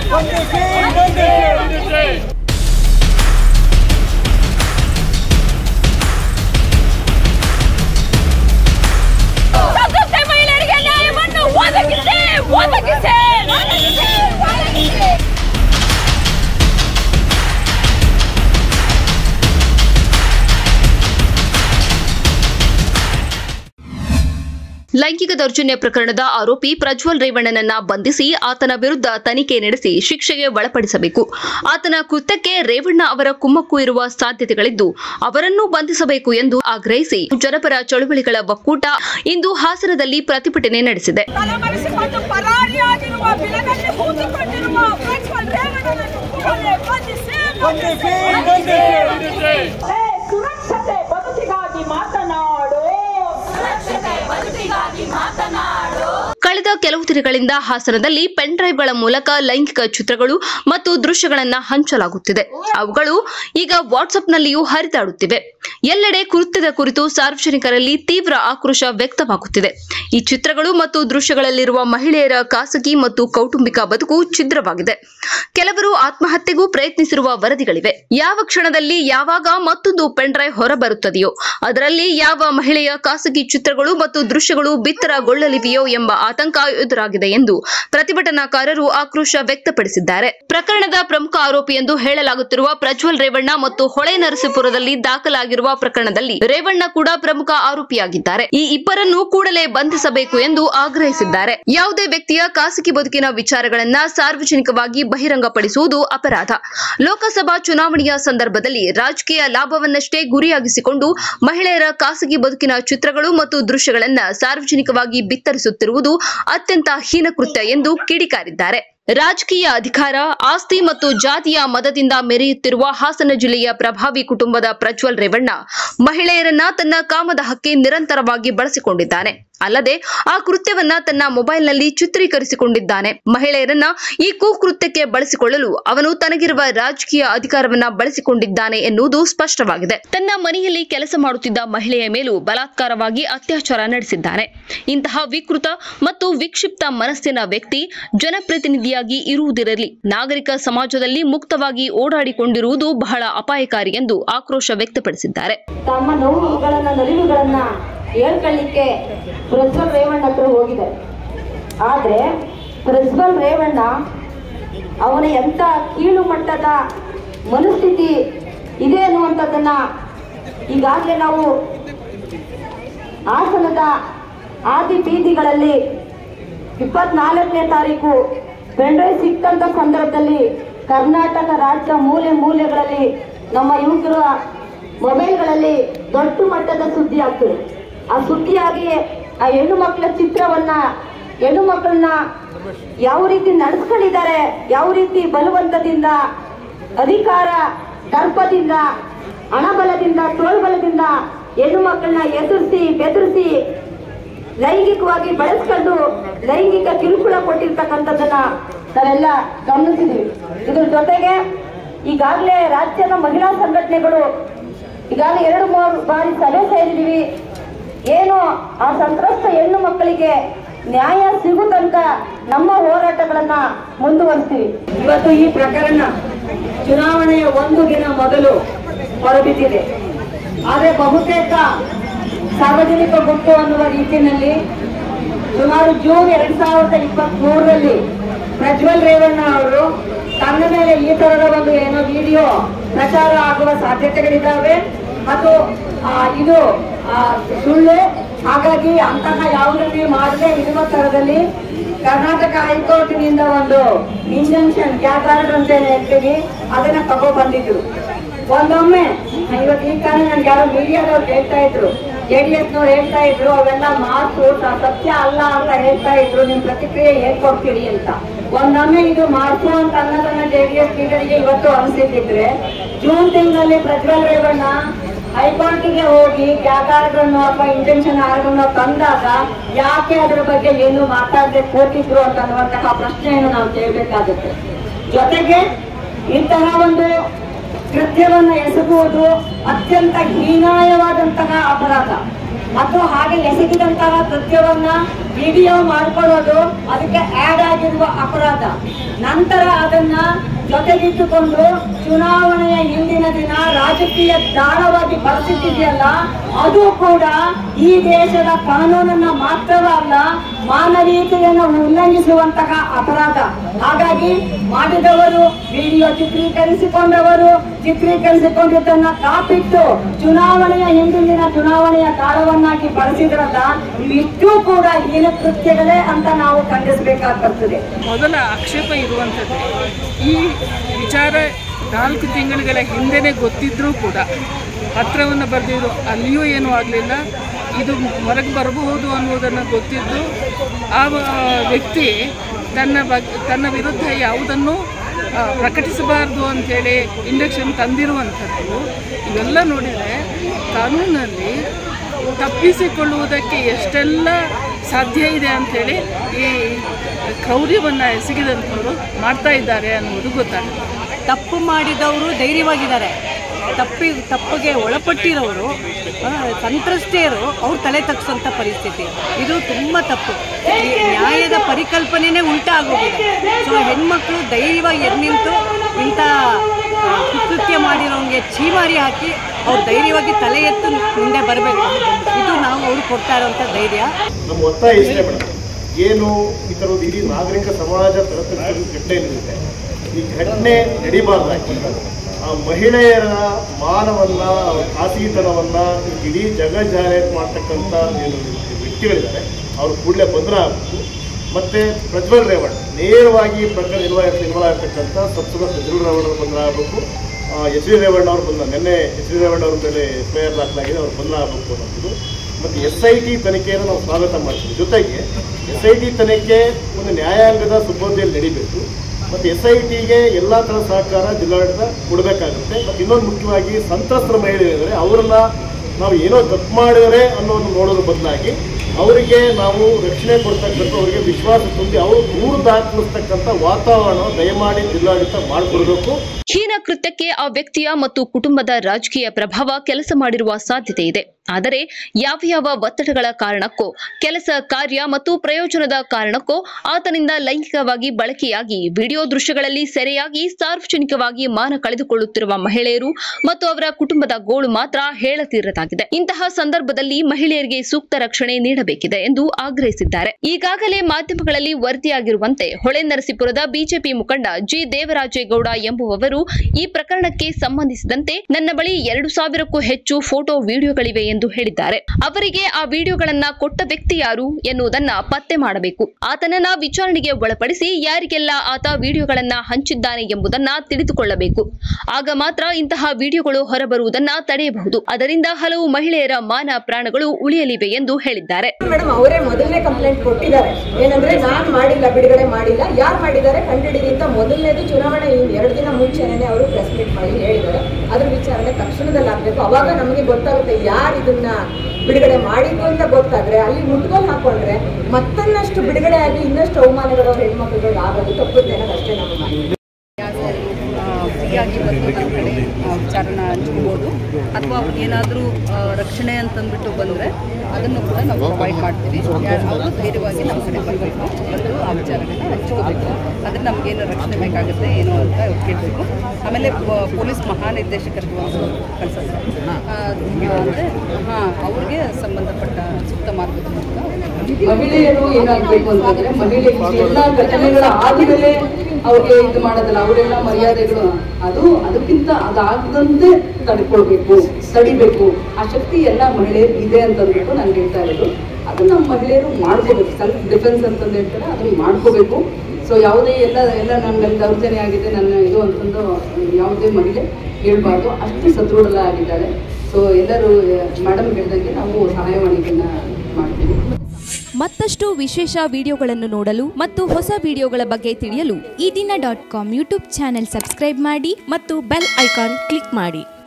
ಮಹಿಳೆಯರಿಗೆ ನ್ಯಾಯವನ್ನು ಒದಗಿಸಿ ಲೈಂಗಿಕ ದೌರ್ಜನ್ಯ ಪ್ರಕರಣದ ಆರೋಪಿ ಪ್ರಜ್ವಲ್ ರೇವಣ್ಣನನ್ನ ಬಂಧಿಸಿ ಆತನ ವಿರುದ್ಧ ತನಿಖೆ ನಡೆಸಿ ಶಿಕ್ಷೆಗೆ ಒಳಪಡಿಸಬೇಕು. ಆತನ ಕೃತ್ಯಕ್ಕೆ ರೇವಣ್ಣ ಅವರ ಕುಮ್ಮಕ್ಕು ಇರುವ ಸಾಧ್ಯತೆಗಳಿದ್ದು ಅವರನ್ನು ಬಂಧಿಸಬೇಕು ಎಂದು ಆಗ್ರಹಿಸಿ ಜನಪರ ಚಳುವಳಿಗಳ ಒಕ್ಕೂಟ ಇಂದು ಹಾಸನದಲ್ಲಿ ಪ್ರತಿಭಟನೆ ನಡೆಸಿದೆ. ಕಳೆದ ಕೆಲವು ದಿನಗಳಿಂದ ಹಾಸನದಲ್ಲಿ ಪೆನ್ ಡ್ರೈವ್ಗಳ ಮೂಲಕ ಲೈಂಗಿಕ ಚಿತ್ರಗಳು ಮತ್ತು ದೃಶ್ಯಗಳನ್ನು ಹಂಚಲಾಗುತ್ತಿದೆ. ಅವುಗಳು ಈಗ ವಾಟ್ಸ್ಆಪ್ನಲ್ಲಿಯೂ ಹರಿದಾಡುತ್ತಿವೆ. ಎಲ್ಲೆಡೆ ಕೃತ್ಯದ ಕುರಿತು ಸಾರ್ವಜನಿಕರಲ್ಲಿ ತೀವ್ರ ಆಕ್ರೋಶ ವ್ಯಕ್ತವಾಗುತ್ತಿದೆ. ಈ ಚಿತ್ರಗಳು ಮತ್ತು ದೃಶ್ಯಗಳಲ್ಲಿರುವ ಮಹಿಳೆಯರ ಖಾಸಗಿ ಮತ್ತು ಕೌಟುಂಬಿಕ ಬದುಕು ಛಿದ್ರವಾಗಿದೆ. ಕೆಲವರು ಆತ್ಮಹತ್ಯೆಗೂ ಪ್ರಯತ್ನಿಸಿರುವ ವರದಿಗಳಿವೆ. ಯಾವ ಕ್ಷಣದಲ್ಲಿ ಯಾವಾಗ ಮತ್ತೊಂದು ಪೆನ್ ಡ್ರೈವ್ ಹೊರಬರುತ್ತದೆಯೋ ಅದರಲ್ಲಿ ಯಾವ ಮಹಿಳೆಯ ಖಾಸಗಿ ಚಿತ್ರಗಳು ಮತ್ತು ದೃಶ್ಯಗಳು ಬಿತ್ತರಗೊಳ್ಳಲಿವೆಯೋ ಎಂಬ ಆತಂಕ ಎದುರಾಗಿದೆ ಎಂದು ಪ್ರತಿಭಟನಾಕಾರರು ಆಕ್ರೋಶ ವ್ಯಕ್ತಪಡಿಸಿದ್ದಾರೆ. ಪ್ರಕರಣದ ಪ್ರಮುಖ ಆರೋಪಿ ಎಂದು ಹೇಳಲಾಗುತ್ತಿರುವ ಪ್ರಜ್ವಲ್ ರೇವಣ್ಣ ಮತ್ತು ಹೊಳೆನರಸೀಪುರದಲ್ಲಿ ದಾಖಲಾಗಿರುವ ಪ್ರಕರಣದಲ್ಲಿ ರೇವಣ್ಣ ಕೂಡ ಪ್ರಮುಖ ಆರೋಪಿಯಾಗಿದ್ದಾರೆ. ಈ ಇಬ್ಬರನ್ನು ಕೂಡಲೇ ಬಂಧಿಸಬೇಕು ಎಂದು ಆಗ್ರಹಿಸಿದ್ದಾರೆ. ಯಾವುದೇ ವ್ಯಕ್ತಿಯ ಖಾಸಗಿ ಬದುಕಿನ ವಿಚಾರಗಳನ್ನ ಸಾರ್ವಜನಿಕವಾಗಿ ಬಹಿರಂಗಪಡಿಸುವುದು ಅಪರಾಧ. ಲೋಕಸಭಾ ಚುನಾವಣೆಯ ಸಂದರ್ಭದಲ್ಲಿ ರಾಜಕೀಯ ಲಾಭವನ್ನಷ್ಟೇ ಗುರಿಯಾಗಿಸಿಕೊಂಡು ಮಹಿಳೆಯರ ಖಾಸಗಿ ಬದುಕಿನ ಚಿತ್ರಗಳು ಮತ್ತು ದೃಶ್ಯಗಳನ್ನು ಸಾರ್ವಜನಿಕವಾಗಿ ಬಿತ್ತರಿಸುತ್ತಿರುವುದು ಅತ್ಯಂತ ಹೀನ ಕೃತ್ಯ ಎಂದು ಕಿಡಿಕಾರಿದ್ದಾರೆ. ರಾಜಕೀಯ ಅಧಿಕಾರ, ಆಸ್ತಿ ಮತ್ತು ಜಾತಿಯ ಮದದಿಂದ ಮೆರೆಯುತ್ತಿರುವ ಹಾಸನ ಜಿಲ್ಲೆಯ ಪ್ರಭಾವಿ ಕುಟುಂಬದ ಪ್ರಜ್ವಲ್ ರೇವಣ್ಣ ಮಹಿಳೆಯರನ್ನ ತನ್ನ ಕಾಮದಾಹಕ್ಕೆ ನಿರಂತರವಾಗಿ ಬಳಸಿಕೊಂಡಿದ್ದಾನೆ. ಅಲ್ಲದೆ ಆ ಕೃತ್ಯವನ್ನ ತನ್ನ ಮೊಬೈಲ್ನಲ್ಲಿ ಚಿತ್ರೀಕರಿಸಿಕೊಂಡಿದ್ದಾನೆ. ಮಹಿಳೆಯರನ್ನ ಈ ಕುಕೃತ್ಯಕ್ಕೆ ಬಳಸಿಕೊಳ್ಳಲು ಅವನು ತನಗಿರುವ ರಾಜಕೀಯ ಅಧಿಕಾರವನ್ನ ಬಳಸಿಕೊಂಡಿದ್ದಾನೆ ಎನ್ನುವುದು ಸ್ಪಷ್ಟವಾಗಿದೆ. ತನ್ನ ಮನೆಯಲ್ಲಿ ಕೆಲಸ ಮಾಡುತ್ತಿದ್ದ ಮಹಿಳೆಯ ಮೇಲೂ ಬಲಾತ್ಕಾರವಾಗಿ ಅತ್ಯಾಚಾರ ನಡೆಸಿದ್ದಾನೆ. ಇಂತಹ ವಿಕೃತ ಮತ್ತು ವಿಕ್ಷಿಪ್ತ ಮನಸ್ಸಿನ ವ್ಯಕ್ತಿ ಜನಪ್ರತಿನಿಧಿಯಾಗಿ ಇರುವುದಿರಲಿ, ನಾಗರಿಕ ಸಮಾಜದಲ್ಲಿ ಮುಕ್ತವಾಗಿ ಓಡಾಡಿಕೊಂಡಿರುವುದು ಬಹಳ ಅಪಾಯಕಾರಿ ಎಂದು ಆಕ್ರೋಶ ವ್ಯಕ್ತಪಡಿಸಿದ್ದಾರೆ. ತಮ್ಮ ನೋವುಗಳನ್ನ ನಲಿವುಗಳನ್ನ ಹೇಳ್ಕೊಳ್ಳಿಕ್ಕೆ ಪ್ರಜ್ವಲ್ ರೇವಣ್ಣ ಹತ್ರ ಹೋಗಿದೆ. ಆದ್ರೆ ಪ್ರಜ್ವಲ್ ರೇವಣ್ಣ ಅವನ ಎಂತ ಕೀಳು ಮಟ್ಟದ ಮನಸ್ಥಿತಿ ಇದೆ ಅನ್ನುವಂಥದ್ದನ್ನ ಈಗಾಗಲೇ ನಾವು ಹಾಸನದ ಆದಿ ಬೀದಿಗಳಲ್ಲಿ 24ನೇ ತಾರೀಕು ಪೆನ್ಡ್ರೈವ್ ಸಿಕ್ಕಂತ ಸಂದರ್ಭದಲ್ಲಿ ಕರ್ನಾಟಕ ರಾಜ್ಯ ಮೂಲೆ ಮೂಲೆಗಳಲ್ಲಿ ನಮ್ಮ ಯುವಕರ ಮೊಬೈಲ್ಗಳಲ್ಲಿ ದೊಡ್ಡ ಮಟ್ಟದ ಸುದ್ದಿ ಆಗ್ತದೆ. ಆ ಸುದ್ದಿಯಾಗಿ ಆ ಹೆಣ್ಣು ಮಕ್ಕಳ ಚಿತ್ರವನ್ನ, ಹೆಣ್ಣು ಮಕ್ಕಳನ್ನ ಯಾವ ರೀತಿ ನಡೆಸ್ಕೊಂಡಿದ್ದಾರೆ, ಯಾವ ರೀತಿ ಬಲವಂತದಿಂದ, ಅಧಿಕಾರ ದರ್ಪದಿಂದ, ಹಣಬಲದಿಂದ, ತೋಳ್ಬಲದಿಂದ ಹೆಣ್ಣು ಮಕ್ಕಳನ್ನ ಎದುರಿಸಿ ಬೆದರಿಸಿ ಲೈಂಗಿಕವಾಗಿ ಬಳಸ್ಕೊಂಡು ಲೈಂಗಿಕ ಕಿರುಕುಳ ಕೊಟ್ಟಿರ್ತಕ್ಕಂಥದ್ದನ್ನ ನಾವೆಲ್ಲ ಗಮನಿಸಿದ್ವಿ. ಇದ್ರ ಜೊತೆಗೆ ಈಗಾಗಲೇ ರಾಜ್ಯದ ಮಹಿಳಾ ಸಂಘಟನೆಗಳು ಈಗಾಗಲೇ 2-3 ಬಾರಿ ಸಭೆ ಸೇರಿದೀವಿ. ಏನು ಆ ಸಂತ್ರಸ್ತ ಹೆಣ್ಣು ಮಕ್ಕಳಿಗೆ ನ್ಯಾಯ ಸಿಗೋ ತನಕ ನಮ್ಮ ಹೋರಾಟಗಳನ್ನ ಮುಂದುವರಿಸ್ತೀವಿ. ಇವತ್ತು ಈ ಪ್ರಕರಣ ಚುನಾವಣೆಯ 1 ದಿನ ಮೊದಲು ಹೊರಬಿದ್ದಿದೆ. ಆದರೆ ಬಹುತೇಕ ಸಾರ್ವಜನಿಕ ಗುಟ್ಟು ಅನ್ನುವ ರೀತಿಯಲ್ಲಿ ಸುಮಾರು ಜೂನ್ 2023ರಲ್ಲಿ ಪ್ರಜ್ವಲ್ ರೇವಣ್ಣ ಅವರು ತನ್ನ ಮೇಲೆ ಈ ತರದ ಒಂದು ಏನೋ ವಿಡಿಯೋ ಪ್ರಚಾರ ಆಗುವ ಸಾಧ್ಯತೆಗಳಿದ್ದಾವೆ ಮತ್ತು ಇದು ಸುಳ್ಳು, ಹಾಗಾಗಿ ಅಂತಹ ಯಾವುದನ್ನೇ ಮಾಡದೆ ಇರುವ ತರದಲ್ಲಿ ಕರ್ನಾಟಕ ಹೈಕೋರ್ಟ್ನಿಂದ ಒಂದು ಇಂಜಂಕ್ಷನ್ ಗ್ಯಾಪ್ ಆರ್ಡರ್ ಅಂತ ಹೇಳ್ತೀವಿ, ಅದನ್ನ ತಗೋ ಬಂದಿದ್ರು. ಒಂದೊಮ್ಮೆ ಇವತ್ತು ಈ ಕಾರಣ ನನ್ಗೆ ಯಾರೋ ಮೀಡಿಯಾದವ್ರು ಹೇಳ್ತಾ ಇದ್ರು, JDSನವ್ರು ಹೇಳ್ತಾ ಇದ್ರು ಅವೆಲ್ಲ ಮಾತು ಸತ್ಯ ಅಲ್ಲ ಅಂತ ಹೇಳ್ತಾ ಇದ್ರು, ನಿಮ್ ಪ್ರತಿಕ್ರಿಯೆ ಹೇಳ್ಕೊಡ್ತೀರಿ ಅಂತ. ಒಂದೊಮ್ಮೆ ಇದು ಮಾತು ಅಂತ ಅನ್ನೋದನ್ನ JDS ಲೀಡರ್ಗೆ ಇವತ್ತು ಅನಿಸಿದ್ರೆ, ಜೂನ್ ತಿಂಗಳಲ್ಲಿ ಪ್ರಜ್ವಲ್ ರೇವಣ್ಣ ಹೈಕೋರ್ಟ್ಗೆ ಹೋಗಿ ಗ್ಯಾಪ್ ಆರ್ಡರ್ ಅನ್ನು ಅಥವಾ ಇಂಜೆಕ್ಷನ್ ಆರ್ಡರ್ ಅನ್ನು ತಂದಾಗ ಯಾಕೆ ಅದರ ಬಗ್ಗೆ ಏನು ಮಾತಾಡದೆ ಕೂತಿದ್ರು ಅಂತ ಅನ್ನುವಂತಹ ಪ್ರಶ್ನೆಯನ್ನು ನಾವು ಕೇಳಬೇಕಾಗುತ್ತೆ. ಜೊತೆಗೆ ಇಂತಹ ಒಂದು ಕೃತ್ಯವನ್ನ ಎಸಗುವುದು ಅತ್ಯಂತ ಹೀನಾಯವಾದಂತಹ ಅಪರಾಧ. ಮತ್ತು ಹಾಗೆ ಎಸಗಿದಂತಹ ಕೃತ್ಯವನ್ನ ವಿಡಿಯೋ ಮಾಡ್ಕೊಳ್ಳೋದು ಅದಕ್ಕೆ ಆಡ್ ಆಗಿರುವ ಅಪರಾಧ. ನಂತರ ಅದನ್ನ ಜೊತೆಗಿಟ್ಟುಕೊಂಡು ಚುನಾವಣೆಯ ಹಿಂದಿನ ದಿನ ರಾಜಕೀಯ ದಾಳವಾಗಿ ಬಳಸುತ್ತಿದೆಯಲ್ಲ, ಅದು ಕೂಡ ಈ ದೇಶದ ಕಾನೂನನ್ನ ಮಾತ್ರವಲ್ಲ, ಮಾನವೀಯತೆಯನ್ನು ಉಲ್ಲಂಘಿಸುವಂತಹ ಅಪರಾಧ. ಹಾಗಾಗಿ ಮಾಡಿದವರು, ವಿಡಿಯೋ ಚಿತ್ರೀಕರಿಸಿಕೊಂಡಿದ್ದನ್ನ ಕಾಪಿಟ್ಟು ಚುನಾವಣೆಯ ಹಿಂದಿನ ಚುನಾವಣೆಯ ತಾಳವನ್ನಾಗಿ ಬಳಸಿದ್ರಲ್ಲ, ಇವಿಷ್ಟು ಕೂಡ ಹೀನ ಕೃತ್ಯಗಳೇ ಅಂತ ನಾವು ಖಂಡಿಸಬೇಕಾಗ್ತದೆ. ಮೊದಲ ಆಕ್ಷೇಪ ಇರುವಂಥದ್ದು, ಈ ವಿಚಾರ 4 ತಿಂಗಳುಗಳ ಹಿಂದೆನೇ ಗೊತ್ತಿದ್ರೂ ಕೂಡ ಪತ್ರವನ್ನು ಬರೆದಿದ್ರು, ಅಲ್ಲಿಯೂ ಏನೂ ಆಗಲಿಲ್ಲ. ಇದು ಹೊರಗೆ ಬರಬಹುದು ಅನ್ನುವುದನ್ನು ಗೊತ್ತಿದ್ದು ಆ ವ್ಯಕ್ತಿ ತನ್ನ ವಿರುದ್ಧ ಯಾವುದನ್ನು ಪ್ರಕಟಿಸಬಾರ್ದು ಅಂಥೇಳಿ ಇಂಡಕ್ಷನ್ ತಂದಿರುವಂಥದ್ದು. ಇವೆಲ್ಲ ನೋಡಿದರೆ ಕಾನೂನಲ್ಲಿ ತಪ್ಪಿಸಿಕೊಳ್ಳುವುದಕ್ಕೆ ಎಷ್ಟೆಲ್ಲ ಸಾಧ್ಯ ಇದೆ ಅಂಥೇಳಿ ಈ ಕ್ರೌರ್ಯವನ್ನು ಎಸಗಿದಂಥವರು ಮಾಡ್ತಾ ಇದ್ದಾರೆ ಅನ್ನೋದು ಗೊತ್ತಾಗುತ್ತೆ. ತಪ್ಪು ಮಾಡಿದವರು ಧೈರ್ಯವಾಗಿದ್ದಾರೆ, ತಪ್ಪಿಗೆ ಒಳಪಟ್ಟಿರೋರು ಸಂತ್ರಸ್ತೆಯರು ಅವ್ರು ತಲೆ ತಗ್ಸೋಂಥ ಪರಿಸ್ಥಿತಿ. ಇದು ತುಂಬ ತಪ್ಪು. ನ್ಯಾಯದ ಪರಿಕಲ್ಪನೆಯೇ ಉಲ್ಟಾ ಆಗೋಗಿದೆ. ಸೊ ಹೆಣ್ಮಕ್ಳು ಧೈರ್ಯವಾಗಿ ಎದ್ನಿಂತು ಇಂಥ ಕುಕೃತ್ಯ ಮಾಡಿರೋಂಗೆ ಛೀಮಾರಿ ಹಾಕಿ ಅವ್ರು ಧೈರ್ಯವಾಗಿ ತಲೆ ಎತ್ತು ಮುಂದೆ ಬರಬೇಕು. ಇದು ನಾವು ಅವ್ರು ಕೊಡ್ತಾ ಇರೋಂಥ ಧೈರ್ಯ. ನಮ್ಮ ಒತ್ತಾಯ ಇಷ್ಟೇ ಮೇಡಮ್, ಏನು ಈ ಥರದ್ದು ಇಡೀ ನಾಗರಿಕ ಸಮಾಜ ಘಟನೆ ನಿಲ್ಲುತ್ತೆ, ಈ ಘಟನೆ ನಡಿಬಾರ್ದಾಗಿ ಆ ಮಹಿಳೆಯರ ಮಾನವನ್ನ, ಅವ್ರ ಖಾಸಗಿತನವನ್ನ ಇಡೀ ಜಗಜ್ಜಾಹೀರಾತು ಮಾಡ್ತಕ್ಕಂಥ ಏನು ವ್ಯಕ್ತಿಗಳಿದ್ದಾರೆ ಅವ್ರು ಕೂಡಲೇ ಬಂಧನ ಆಗಬೇಕು. ಮತ್ತು ಪ್ರಜ್ವಲ್ ರೇವಣ್ಣ ನೇರವಾಗಿ ಪ್ರಕರಣ ನಿರ್ವಹಿರ್ತಕ್ಕಂಥ ಸಬ್ಸದ ಪ್ರಜ್ವಲ್ ರೇವಣ್ಣ ಅವರು ಬಂಧನ ಆಗಬೇಕು. ಎಚ್ ಡಿ ರೇವಣ್ಣ ಅವರು ಬಂದ ನಿನ್ನೆ ಎಚ್ ಡಿ ರೇವಣ್ಣ ಅವ್ರ ಮೇಲೆ FIR ದಾಖಲಾಗಿದೆ, ಅವ್ರು ಬಂಧನ ಆಗಬೇಕು ಅನ್ನೋದು. ಮತ್ತು SIT ತನಿಖೆಯನ್ನು ನಾವು ಸ್ವಾಗತ ಮಾಡ್ತೀವಿ. ಜೊತೆಗೆ SIT ತನಿಖೆ ಒಂದು ನ್ಯಾಯಾಂಗದ ಸುಬ್ಬಂದಿಯಲ್ಲಿ ನಡಿಬೇಕು. ಮತ್ತು SITಗೆ ಎಲ್ಲ ಥರ ಸಹಕಾರ ಜಿಲ್ಲಾಡಳಿತ ಕೊಡಬೇಕಾಗುತ್ತೆ. ಮತ್ತು ಇನ್ನೊಂದು ಮುಖ್ಯವಾಗಿ ಸಂತ್ರಸ್ತರ ಮಹಿಳೆಯರಿದ್ದಾರೆ, ಅವರನ್ನ ನಾವು ಏನೋ ತಪ್ಪು ಮಾಡಿದರೆ ಅನ್ನೋದು ನೋಡೋದ್ರ ಬದಲಾಗಿ ಅವರಿಗೆ ನಾವು ರಕ್ಷಣೆ ಕೊಡ್ತಕ್ಕಂಥ, ಅವರಿಗೆ ವಿಶ್ವಾಸ ತುಂಬಿ ಅವರು ದೂರು ದಾಖಲಿಸ್ತಕ್ಕಂಥ ವಾತಾವರಣ ದಯಮಾಡಿ ಜಿಲ್ಲಾಡಳಿತ ಮಾಡಿಕೊಡ್ಬೇಕು. ಹೀನ ಕೃತ್ಯಕ್ಕೆ ಆ ವ್ಯಕ್ತಿಯ ಮತ್ತು ಕುಟುಂಬದ ರಾಜಕೀಯ ಪ್ರಭಾವ ಕೆಲಸ ಮಾಡಿರುವ ಸಾಧ್ಯತೆ ಇದೆ. ಆದರೆ ಯಾವ ಒತ್ತಡಗಳ ಕಾರಣಕ್ಕೋ, ಕೆಲಸ ಕಾರ್ಯ ಮತ್ತು ಪ್ರಯೋಜನದ ಕಾರಣಕ್ಕೋ ಆತನಿಂದ ಲೈಂಗಿಕವಾಗಿ ಬಳಕೆಯಾಗಿ ವಿಡಿಯೋ ದೃಶ್ಯಗಳಲ್ಲಿ ಸೆರೆಯಾಗಿ ಸಾರ್ವಜನಿಕವಾಗಿ ಮಾನ ಕಳೆದುಕೊಳ್ಳುತ್ತಿರುವ ಮಹಿಳೆಯರು ಮತ್ತು ಅವರ ಕುಟುಂಬದ ಗೋಳು ಮಾತ್ರ ಹೇಳತೀರದಾಗಿದೆ. ಇಂತಹ ಸಂದರ್ಭದಲ್ಲಿ ಮಹಿಳೆಯರಿಗೆ ಸೂಕ್ತ ರಕ್ಷಣೆ ನೀಡಬೇಕಿದೆ ಎಂದು ಆಗ್ರಹಿಸಿದ್ದಾರೆ. ಈಗಾಗಲೇ ಮಾಧ್ಯಮಗಳಲ್ಲಿ ವರದಿಯಾಗಿರುವಂತೆ ಹೊಳೆನರಸೀಪುರದ ಬಿಜೆಪಿ ಮುಖಂಡ ಜಿ ದೇವರಾಜೇಗೌಡ ಎಂಬುವವರು ಈ ಪ್ರಕರಣಕ್ಕೆ ಸಂಬಂಧಿಸಿದಂತೆ ನನ್ನ ಬಳಿ 2,000ಕ್ಕೂ ಹೆಚ್ಚು ಫೋಟೋ ವಿಡಿಯೋಗಳಿವೆ ಎಂದು ಹೇಳಿದ್ದಾರೆ. ಅವರಿಗೆ ಆ ವಿಡಿಯೋಗಳನ್ನ ಕೊಟ್ಟ ವ್ಯಕ್ತಿ ಯಾರು ಎನ್ನುವುದನ್ನ ಪತ್ತೆ ಮಾಡಬೇಕು. ಆತನನ್ನ ವಿಚಾರಣೆಗೆ ಒಳಪಡಿಸಿ ಯಾರಿಗೆಲ್ಲ ಆತ ವಿಡಿಯೋಗಳನ್ನ ಹಂಚಿದ್ದಾನೆ ಎಂಬುದನ್ನ ತಿಳಿದುಕೊಳ್ಳಬೇಕು. ಆಗ ಮಾತ್ರ ಇಂತಹ ವಿಡಿಯೋಗಳು ಹೊರಬರುವುದನ್ನ ತಡೆಯಬಹುದು. ಅದರಿಂದ ಹಲವು ಮಹಿಳೆಯರ ಮಾನ ಪ್ರಾಣಗಳು ಉಳಿಯಲಿವೆ ಎಂದು ಹೇಳಿದ್ದಾರೆ. ಮೇಡಮ್ ಅವರೇ ಮೊದಲನೇ ಕಂಪ್ಲೇಂಟ್ ಕೊಟ್ಟಿದ್ದಾರೆ. ಏನಂದ್ರೆ ನಾನ್ ಮಾಡಿಲ್ಲ, ಬಿಡುಗಡೆ ಮಾಡಿಲ್ಲ, ಯಾರು ಮಾಡಿದ್ದಾರೆ ಕಂಡುಹಿಡಿದಂತ ಮೊದಲನೇದು ಚುನಾವಣೆ 2 ದಿನ ಮುಂಚೆನೇ ಅವರು ಪ್ರೆಸ್ ಮೀಟ್ ಮಾಡಿ ಹೇಳಿದ್ದಾರೆ. ಅದ್ರ ವಿಚಾರಣೆ ತಕ್ಷಣದಲ್ಲಿ ಆಗ್ಬೇಕು. ಅವಾಗ ನಮಗೆ ಗೊತ್ತಾಗುತ್ತೆ ಯಾರು ಇದನ್ನ ಬಿಡುಗಡೆ ಮಾಡಿದ್ದು ಅಂತ ಗೊತ್ತಾದ್ರೆ ಅಲ್ಲಿ ಮುಟ್ಗೋಲ್ ಹಾಕೊಂಡ್ರೆ ಮತ್ತನ್ನಷ್ಟು ಬಿಡುಗಡೆ ಆಗಿ ಇನ್ನಷ್ಟು ಅವಮಾನಗಳು ಹೆಣ್ಮಕ್ಳುಗಳು ಆಗೋದು ತಪ್ಪುತ್ತೆ ಅನ್ನೋದಷ್ಟೇ ನಮ್ಮ ಮಾತು. ಫ್ರೀಯಾಗಿ ಬಂದು ನಮ್ಮ ಕಡೆ ವಿಚಾರನ ಹಂಚ್ಕೋಬೋದು, ಅಥವಾ ಏನಾದರೂ ರಕ್ಷಣೆ ಅಂತಂದ್ಬಿಟ್ಟು ಬಂದರೆ ಅದನ್ನು ಕೂಡ ನಾವು ಪ್ರೊವೈಡ್ ಮಾಡ್ತೀವಿ. ಅವರು ಧೈರ್ಯವಾಗಿ ನಮ್ಮ ಕಡೆ ಬರಬೇಕು, ಬಂದು ಆ ವಿಚಾರಗಳನ್ನ ಹಂಚ್ಕೋಬೇಕು. ಅದನ್ನು ನಮಗೇನು ರಕ್ಷಣೆ ಬೇಕಾಗುತ್ತೆ ಏನೋ ಅಂತ ಕೇಳಬೇಕು. ಆಮೇಲೆ ಪೊಲೀಸ್ ಮಹಾನಿರ್ದೇಶಕರಿಗೆ ಒಂದು ಕಳಿಸೋದು ಅಂದರೆ ಅವ್ರಿಗೆ ಸಂಬಂಧಪಟ್ಟ ಸೂಕ್ತ ಮಾರ್ಗದ ಮೂಲಕ ಮಹಿಳೆಯರು ಏನಾಗಬೇಕು ಅಂತಂದ್ರೆ ಮಹಿಳೆಗೆ ಎಲ್ಲ ಘಟನೆಗಳ ಆದ್ಮೇಲೆ ಅವ್ರಿಗೆ ಇದು ಮಾಡೋದಲ್ಲ, ಅವರೆಲ್ಲ ಮರ್ಯಾದೆಗಳು ಅದಕ್ಕಿಂತ ಅದಾಗದಂತೆ ತಡಿಬೇಕು. ಆ ಶಕ್ತಿ ಎಲ್ಲ ಮಹಿಳೆಯರು ಇದೆ ಅಂತಂದ್ಬಿಟ್ಟು ನಾನು ಹೇಳ್ತಾ ಇರೋದು. ಅದನ್ನ ಮಹಿಳೆಯರು ಮಾಡ್ಕೋಬೇಕು. ಸೆಲ್ಫ್ ಡಿಫೆನ್ಸ್ ಅಂತಂದು ಹೇಳ್ತಾರೆ, ಅದನ್ನ ಮಾಡ್ಕೋಬೇಕು. ಸೊ ಯಾವುದೇ ಎಲ್ಲ ನನ್ನ ಮೇಲೆ ದೌರ್ಜನ್ಯ ಆಗಿದೆ ನನ್ನ ಇದು ಅಂತಂದು ಯಾವುದೇ ಮಹಿಳೆ ಹೇಳ್ಬಾರ್ದು. ಅಷ್ಟು ಸದೃಢರಾಗಿದ್ದಾರೆ. ಸೊ ಎಲ್ಲರೂ ಮೇಡಮ್ ಹೇಳಿದಂಗೆ ನಾವು ಸಹಾಯವಾಣಿಗಳನ್ನ ಮಾಡ್ತೀವಿ. ಮತ್ತಷ್ಟು ವಿಶೇಷ ವಿಡಿಯೋಗಳನ್ನು ನೋಡಲು ಮತ್ತು ಹೊಸ ವಿಡಿಯೋಗಳ ಬಗ್ಗೆ ತಿಳಿಯಲು ಈ ದಿನ .com ಯೂಟ್ಯೂಬ್ ಚಾನೆಲ್ ಸಬ್ಸ್ಕ್ರೈಬ್ ಮಾಡಿ ಮತ್ತು ಬೆಲ್ ಐಕಾನ್ ಕ್ಲಿಕ್ ಮಾಡಿ.